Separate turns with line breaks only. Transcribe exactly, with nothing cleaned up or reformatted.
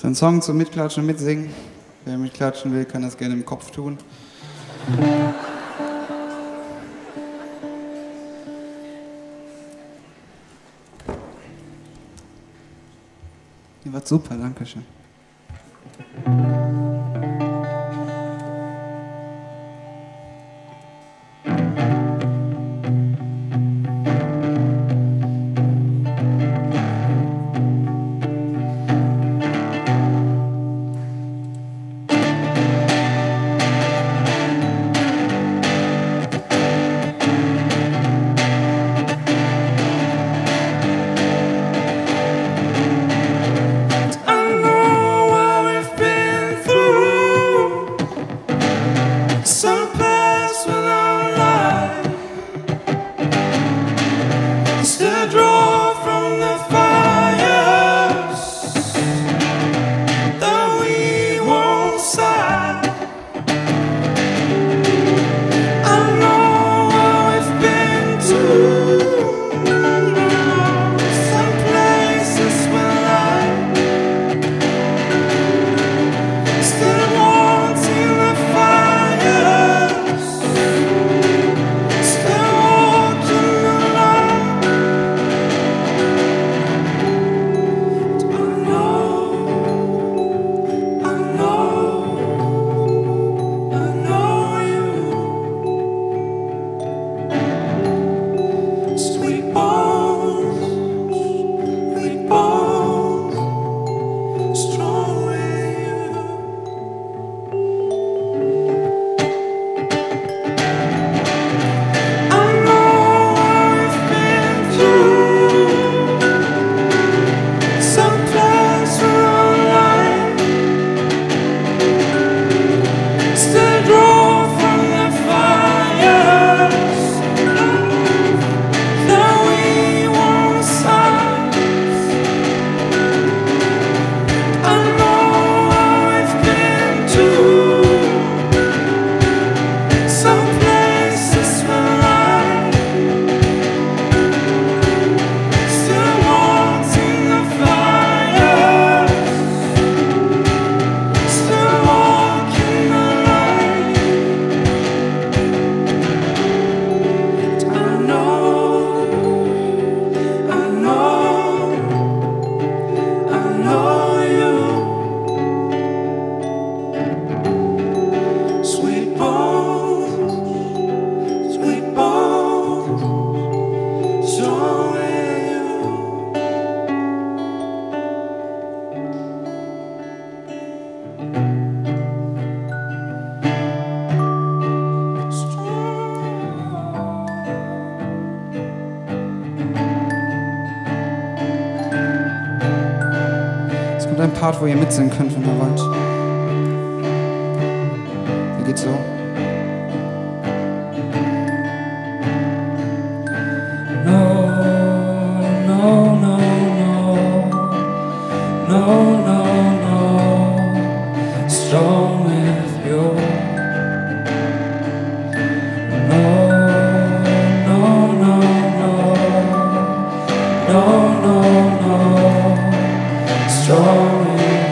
Für einen Song zum Mitklatschen und Mitsingen. Wer mitklatschen will, kann das gerne im Kopf tun. Ihr wart super, danke schön. Ein Part, wo ihr mitsingen könnt, wenn ihr wollt. Der geht so.
No, no, no, no, no, no, no, strong with you. No, no, no, no, no, no, no, strong with you.